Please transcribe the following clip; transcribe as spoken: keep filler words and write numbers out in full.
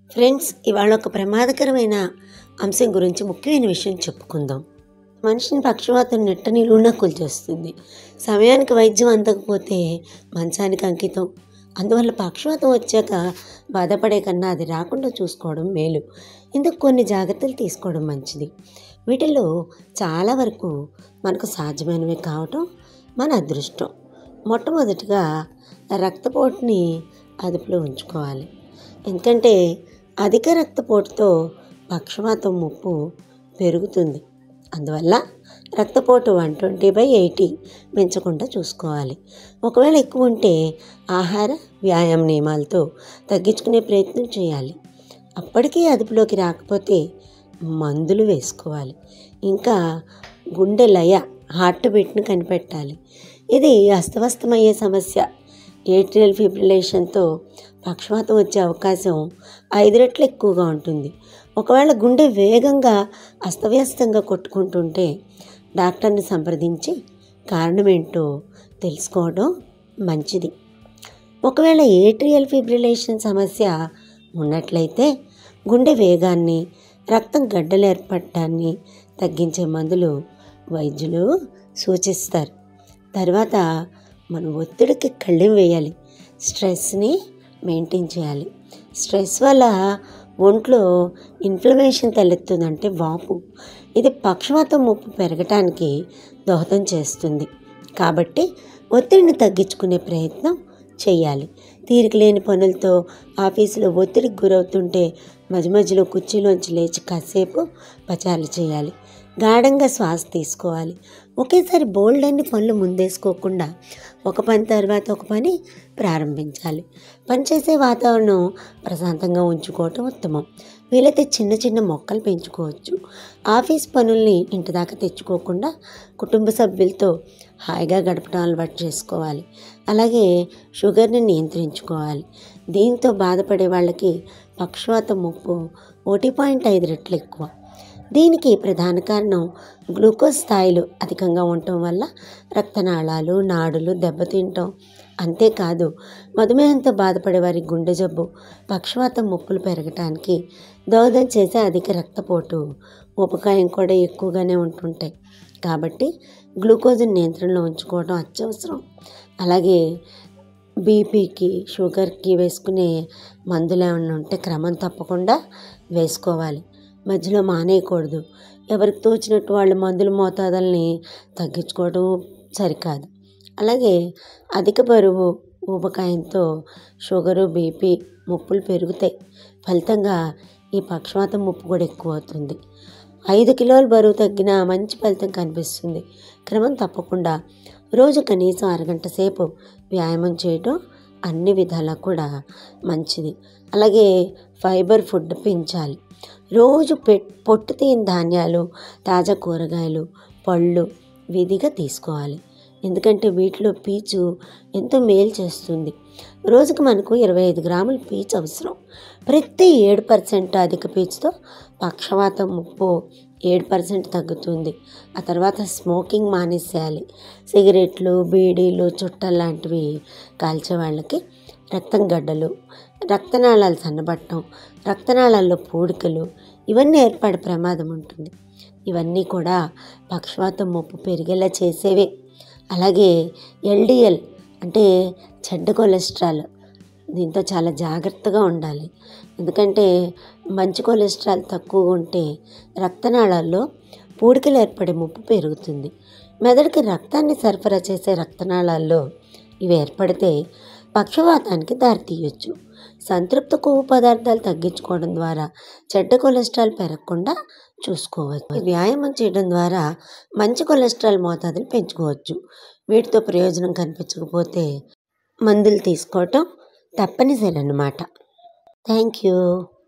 Friends, ఇవాళ ఒక ప్రమాదకరమైన అంశం గురించి ముఖ్యమైన విషయం చెప్పుకుందాం. మనిషిని పక్షవాతం నిట్ట నిలువునా కూల్చేస్తుంది. సమయానికి వైద్యం అందకపోతే మంచానికి అంకితం. అందువల్ల పక్షవాతం వచ్చాక బాధపడే కన్నా అది రాకుండా చూసుకోవడం మేలు. ఇందుకు కొన్ని జాగ్రత్తలు తీసుకోవడం మంచిది. వీటిల్లో చాలా వరకు మనకు సాధ్యమైనవి కావటం మన అదృష్టం. మొట్టమొదటిగా రక్తపోటుని అదుపులో ఉంచుకోవాలి. ఎందుకంటే అధిక రక్తపోటుతో పక్షవాతం ముప్పు పెరుగుతుంది. అందువల్ల రక్తపోటు వన్ ట్వంటీ బై ఎయిటీ పెంచకుండా చూసుకోవాలి. ఒకవేళ ఎక్కువ ఉంటే ఆహార వ్యాయామ నియమాలతో తగ్గించుకునే ప్రయత్నం చేయాలి. అప్పటికీ అదుపులోకి రాకపోతే మందులు వేసుకోవాలి. ఇంకా గుండె లయ, హార్ట్ బీట్ని కనిపెట్టాలి. ఇది అస్తవ్యస్తమయ్యే సమస్య. ఏట్రియల్ ఫిబ్రిలేషన్తో పక్షవాతం వచ్చే అవకాశం ఐదు రెట్లు ఎక్కువగా ఉంటుంది. ఒకవేళ గుండె వేగంగా అస్తవ్యస్తంగా కొట్టుకుంటుంటే డాక్టర్ని సంప్రదించి కారణమేంటో తెలుసుకోవడం మంచిది. ఒకవేళ ఏట్రియల్ ఫిబ్రిలేషన్ సమస్య ఉన్నట్లయితే గుండె వేగాన్ని, రక్తం గడ్డలు ఏర్పడటాన్ని తగ్గించే మందులు వైద్యులు సూచిస్తారు. తర్వాత మనం ఒత్తిడికి కళ్ళెం వేయాలి. స్ట్రెస్ని మెయింటైన్ చేయాలి. స్ట్రెస్ వల్ల ఒంట్లో ఇన్ఫ్లమేషన్ తలెత్తుందంటే వాపు. ఇది పక్షవాతం ముప్పు పెరగటానికి దోహదం చేస్తుంది. కాబట్టి ఒత్తిడిని తగ్గించుకునే ప్రయత్నం చేయాలి. తీరిక లేని పనులతో ఆఫీసులో ఒత్తిడికి గురవుతుంటే మధ్య మధ్యలో కుర్చీలోంచి లేచి కాసేపు పచారులు చేయాలి. గాఢంగా శ్వాస తీసుకోవాలి. ఒకేసారి బోల్డ్ అన్ని పనులు ముందేసుకోకుండా ఒక పని తర్వాత ఒక పని ప్రారంభించాలి. పనిచేసే వాతావరణం ప్రశాంతంగా ఉంచుకోవటం ఉత్తమం. వీలైతే చిన్న చిన్న మొక్కలు పెంచుకోవచ్చు. ఆఫీస్ పనుల్ని ఇంటి దాకా తెచ్చుకోకుండా కుటుంబ సభ్యులతో హాయిగా గడపడం అలవాటు చేసుకోవాలి. అలాగే షుగర్ని నియంత్రించుకోవాలి. దీంతో బాధపడే వాళ్ళకి పక్షవాతం ముప్పు ఒకటి పాయింట్ ఐదు రెట్లు ఎక్కువ. దీనికి ప్రధాన కారణం గ్లూకోజ్ స్థాయిలు అధికంగా ఉండటం వల్ల రక్తనాళాలు, నాడులు దెబ్బతింటాం. అంతేకాదు, మధుమేహంతో బాధపడే వారి గుండె జబ్బు, పక్షవాతం ముప్పులు పెరగటానికి దోహదం చేసే అధిక రక్తపోటు, ఊబకాయం కూడా ఎక్కువగానే ఉంటుంటాయి. కాబట్టి గ్లూకోజ్ నియంత్రణలో ఉంచుకోవడం అత్యవసరం. అలాగే బీపీకి, షుగర్కి వేసుకునే మందులు ఏమన్నా ఉంటే క్రమం తప్పకుండా వేసుకోవాలి. మధ్యలో మానేయకూడదు. ఎవరికి తోచినట్టు వాళ్ళు మందుల మోతాదుల్ని తగ్గించుకోవడం సరికాదు. అలాగే అధిక బరువు, ఊబకాయంతో షుగరు, బీపీ ముప్పులు పెరుగుతాయి. ఫలితంగా ఈ పక్షవాతం ముప్పు కూడా ఎక్కువ అవుతుంది. ఐదు కిలోల బరువు తగ్గినా మంచి ఫలితం కనిపిస్తుంది. క్రమం తప్పకుండా రోజు కనీసం అరగంట సేపు వ్యాయామం చేయడం అన్ని విధాలా కూడా మంచిది. అలాగే ఫైబర్ ఫుడ్ పెంచాలి. రోజు పె పొట్టు తీయని ధాన్యాలు, తాజా కూరగాయలు, పళ్ళు విధిగా తీసుకోవాలి. ఎందుకంటే వీటిలో పీచు ఎంతో మేలు చేస్తుంది. రోజుకు మనకు ఇరవై ఐదు గ్రాముల పీచు అవసరం. ప్రతి ఏడు పర్సెంట్ అధిక పీచుతో పక్షవాతం ముప్పు ఏడు పర్సెంట్ తగ్గుతుంది. ఆ తర్వాత స్మోకింగ్ మానేసేయాలి. సిగరెట్లు, బీడీలు, చుట్టలు లాంటివి కాల్చే వాళ్ళకి రక్తం గడ్డలు, రక్తనాళాలు సన్నబట్టడం, రక్తనాళాల్లో పూడికలు ఇవన్నీ ఏర్పడే ప్రమాదం ఉంటుంది. ఇవన్నీ కూడా పక్షవాతం ముప్పు పెరిగేలా చేసేవే. అలాగే ఎల్డిఎల్ అంటే చెడ్డ కొలెస్ట్రాల్, దీంతో చాలా జాగ్రత్తగా ఉండాలి. ఎందుకంటే మంచి కొలెస్ట్రాల్ తక్కువగా ఉంటే రక్తనాళాల్లో పూడికలు ఏర్పడే ముప్పు పెరుగుతుంది. మెదడుకి రక్తాన్ని సరఫరా చేసే రక్తనాళాల్లో ఇవి ఏర్పడితే పక్షవాతానికి దారితీయొచ్చు. సంతృప్త కొవ్వు పదార్థాలు తగ్గించుకోవడం ద్వారా చెడ్డ కొలెస్ట్రాల్ పెరగకుండా చూసుకోవచ్చు. వ్యాయామం చేయడం ద్వారా మంచి కొలెస్ట్రాల్ మోతాదులు పెంచుకోవచ్చు. వీటితో ప్రయోజనం కనిపించకపోతే మందులు తీసుకోవటం తప్పనిసరి అన్నమాట. Thank you.